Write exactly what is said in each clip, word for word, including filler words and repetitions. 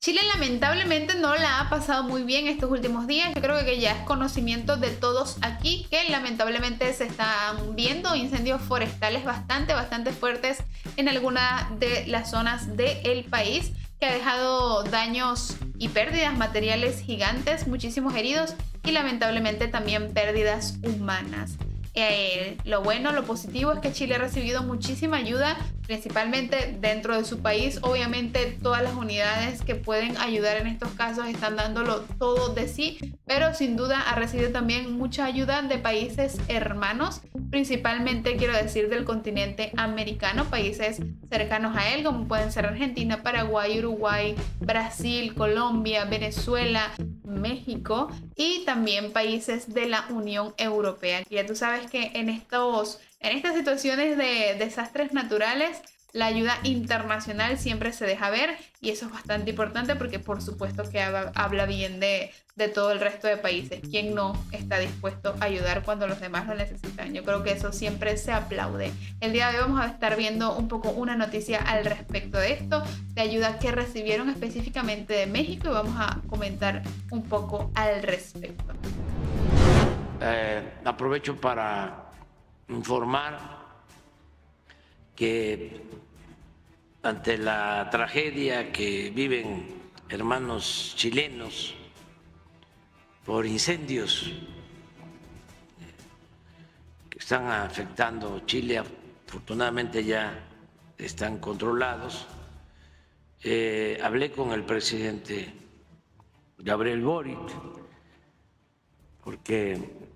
Chile lamentablemente no la ha pasado muy bien estos últimos días. Yo creo que ya es conocimiento de todos aquí que lamentablemente se están viendo incendios forestales bastante, bastante fuertes en algunas de las zonas del país, que ha dejado daños y pérdidas materiales gigantes, muchísimos heridos y lamentablemente también pérdidas humanas. Eh, lo bueno, lo positivo es que Chile ha recibido muchísima ayuda, principalmente dentro de su país. Obviamente todas las unidades que pueden ayudar en estos casos están dándolo todo de sí, pero sin duda ha recibido también mucha ayuda de países hermanos, principalmente quiero decir del continente americano, países cercanos a él como pueden ser Argentina, Paraguay, Uruguay, Brasil, Colombia, Venezuela, México y también países de la Unión Europea. Ya tú sabes que en, estos, en estas situaciones de desastres naturales la ayuda internacional siempre se deja ver y eso es bastante importante porque por supuesto que habla bien de, de todo el resto de países. ¿Quién no está dispuesto a ayudar cuando los demás lo necesitan? Yo creo que eso siempre se aplaude. El día de hoy vamos a estar viendo un poco una noticia al respecto de esto, de ayuda que recibieron específicamente de México y vamos a comentar un poco al respecto. Eh, aprovecho para informar que ante la tragedia que viven hermanos chilenos por incendios que están afectando Chile, afortunadamente ya están controlados. Eh, hablé con el presidente Gabriel Boric porque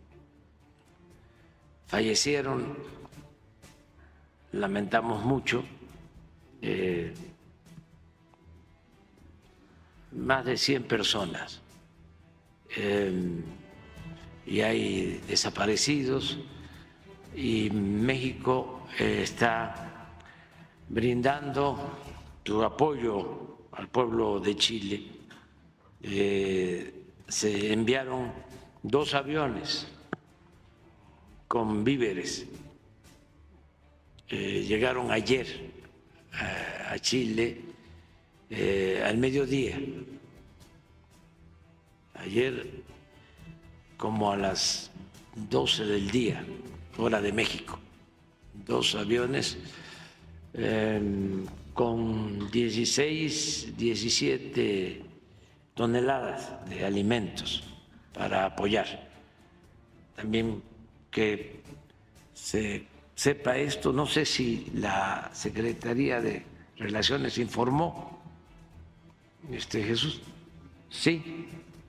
fallecieron, lamentamos mucho, eh, más de cien personas eh, y hay desaparecidos y México eh, está brindando su apoyo al pueblo de Chile. Eh, se enviaron dos aviones con víveres, eh, llegaron ayer a, a Chile eh, al mediodía, ayer como a las doce del día, hora de México, dos aviones eh, con dieciséis, diecisiete toneladas de alimentos para apoyar. También que se sepa esto, no sé si la Secretaría de Relaciones informó, este Jesús, sí.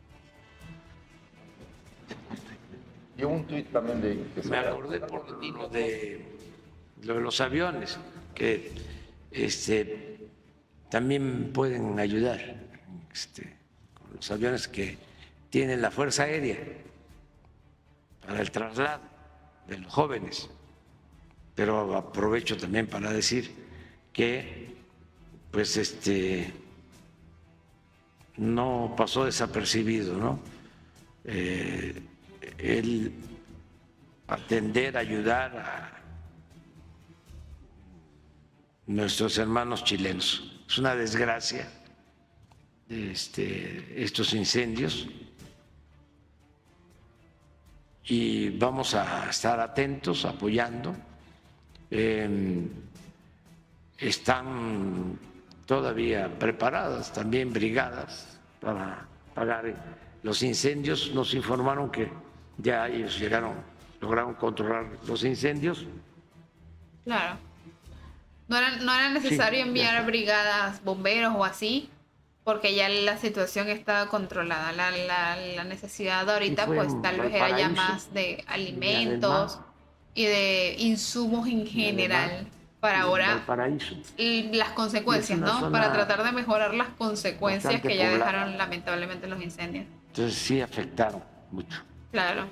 Llegó un tuit también de... Que Me acordé por lo de, lo de los aviones, que este, también pueden ayudar, este, con los aviones que tienen la Fuerza Aérea para el traslado de los jóvenes. Pero aprovecho también para decir que pues este no pasó desapercibido, ¿no? Eh, el atender, ayudar a nuestros hermanos chilenos. Es una desgracia este, estos incendios y vamos a estar atentos, apoyando. Eh, están todavía preparadas también brigadas para apagar los incendios. Nos informaron que ya ellos llegaron, lograron controlar los incendios. Claro. No era, no era necesario sí, enviar brigadas, bomberos o así, porque ya la situación estaba controlada. La, la, la necesidad ahorita pues tal vez era ya más de alimentos y de insumos en general para ahora y las consecuencias, ¿no? Para tratar de mejorar las consecuencias que ya dejaron lamentablemente los incendios. Entonces sí afectaron mucho. Claro.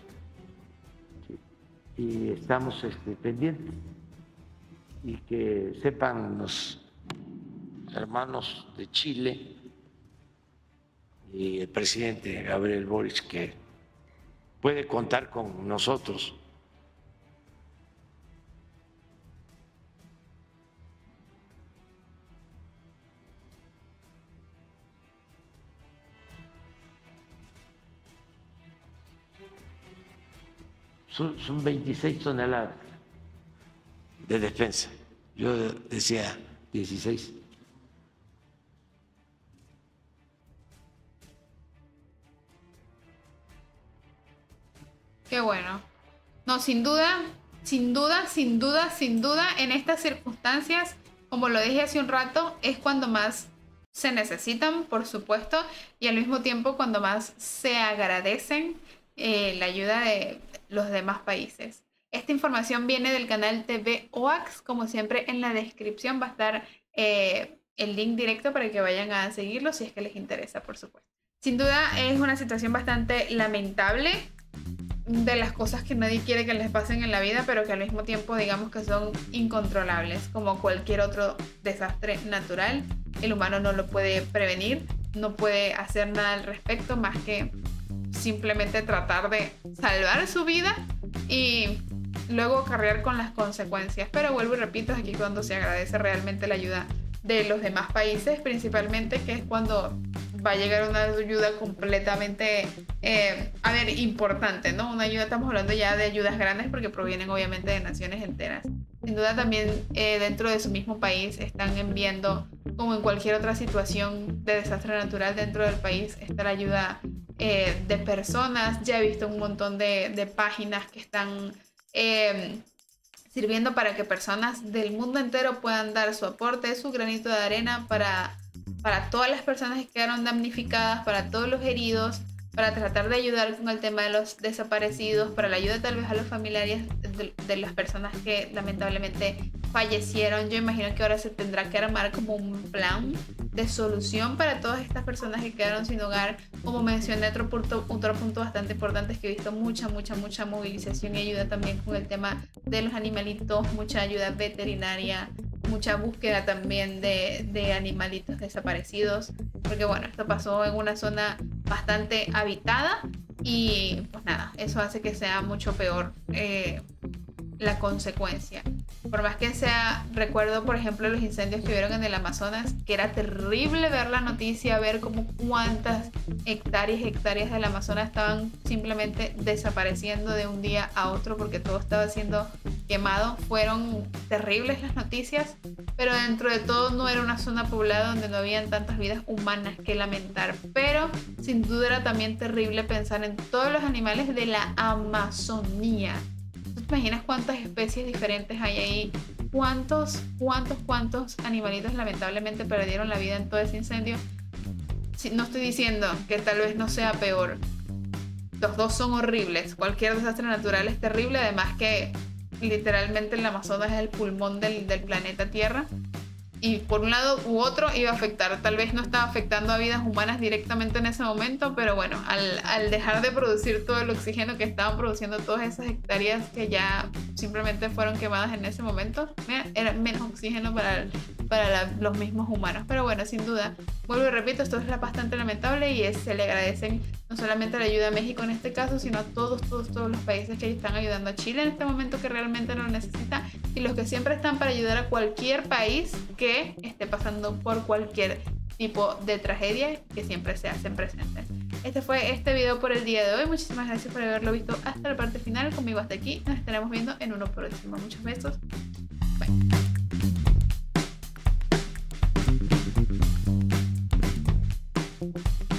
Y estamos este, pendientes y que sepan los hermanos de Chile y el presidente Gabriel Boric que puede contar con nosotros. son, son veintiséis toneladas de despensa. Yo decía dieciséis. Qué bueno. No, sin duda, sin duda, sin duda, sin duda, en estas circunstancias, como lo dije hace un rato, es cuando más se necesitan, por supuesto, y al mismo tiempo cuando más se agradecen eh, la ayuda de los demás países. Esta información viene del canal T V O A X, como siempre en la descripción va a estar eh, el link directo para que vayan a seguirlo si es que les interesa, por supuesto. Sin duda es una situación bastante lamentable, de las cosas que nadie quiere que les pasen en la vida, pero que al mismo tiempo digamos que son incontrolables, como cualquier otro desastre natural. El humano no lo puede prevenir, no puede hacer nada al respecto más que simplemente tratar de salvar su vida y luego cargar con las consecuencias. Pero vuelvo y repito, es aquí cuando se agradece realmente la ayuda de los demás países, principalmente, que es cuando va a llegar una ayuda completamente, eh, a ver, importante, ¿no? Una ayuda, estamos hablando ya de ayudas grandes porque provienen obviamente de naciones enteras. Sin duda también eh, dentro de su mismo país están enviando, como en cualquier otra situación de desastre natural dentro del país, está la ayuda eh, de personas. Ya he visto un montón de, de páginas que están eh, sirviendo para que personas del mundo entero puedan dar su aporte, su granito de arena para... para todas las personas que quedaron damnificadas, para todos los heridos, para tratar de ayudar con el tema de los desaparecidos, para la ayuda tal vez a los familiares de, de las personas que lamentablemente fallecieron. Yo imagino que ahora se tendrá que armar como un plan de solución para todas estas personas que quedaron sin hogar. Como mencioné, otro punto, otro punto bastante importante es que he visto mucha, mucha, mucha movilización y ayuda también con el tema de los animalitos, mucha ayuda veterinaria, mucha búsqueda también de, de animalitos desaparecidos, porque bueno, esto pasó en una zona bastante habitada y pues nada, eso hace que sea mucho peor eh, la consecuencia. Por más que sea, recuerdo por ejemplo los incendios que hubieron en el Amazonas, que era terrible ver la noticia, ver como cuántas hectáreas y hectáreas del Amazonas estaban simplemente desapareciendo de un día a otro porque todo estaba siendo quemado. Fueron terribles las noticias, pero dentro de todo no era una zona poblada donde no habían tantas vidas humanas que lamentar. Pero sin duda era también terrible pensar en todos los animales de la Amazonía. ¿Tú te imaginas cuántas especies diferentes hay ahí? ¿Cuántos, cuántos, cuántos animalitos lamentablemente perdieron la vida en todo ese incendio? No estoy diciendo que tal vez no sea peor. Los dos son horribles. Cualquier desastre natural es terrible. Además que literalmente el Amazonas es el pulmón del, del planeta Tierra. Y por un lado u otro iba a afectar. Tal vez no estaba afectando a vidas humanas directamente en ese momento, pero bueno, al, al dejar de producir todo el oxígeno que estaban produciendo todas esas hectáreas que ya simplemente fueron quemadas en ese momento, mira, era menos oxígeno para, para la, los mismos humanos. Pero bueno, sin duda, vuelvo y repito, esto es bastante lamentable y es, se le agradecen no solamente la ayuda a México en este caso, sino a todos, todos, todos los países que están ayudando a Chile en este momento que realmente lo necesita y los que siempre están para ayudar a cualquier país que esté pasando por cualquier tipo de tragedia, que siempre se hacen presentes. Este fue este video por el día de hoy. Muchísimas gracias por haberlo visto hasta la parte final. Conmigo hasta aquí. Nos estaremos viendo en uno próximo. Muchos besos. Bye.